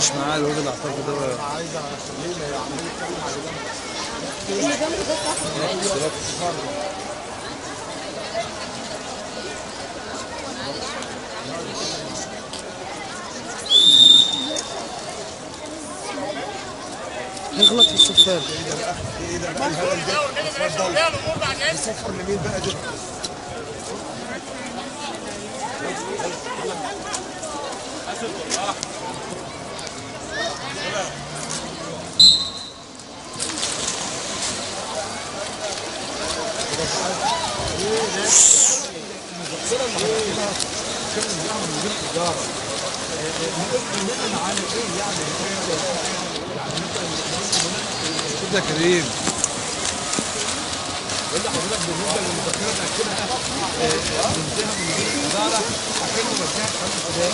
مش معاه الواد اللي اعتقد ده. عايز اخليه عمال يتكلم على جنب. اللي جنبه ده صح؟ يغلط في الصفار. ايه ده بقى الهبل ده؟ اتفضل. صفر لمين بقى ده؟ كده كريم. ولا حضرتك بالنسبه للمذكره تاكدها بنتها من مدير الاداره اكنه مديها 5 دقائق.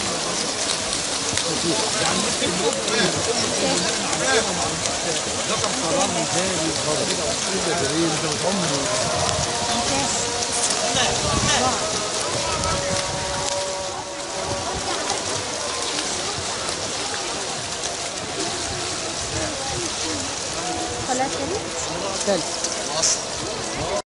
يعني ممكن نقول ذكر قرار مثالي كده كريم انت بتعمر. طلعت تاني؟ ثالث.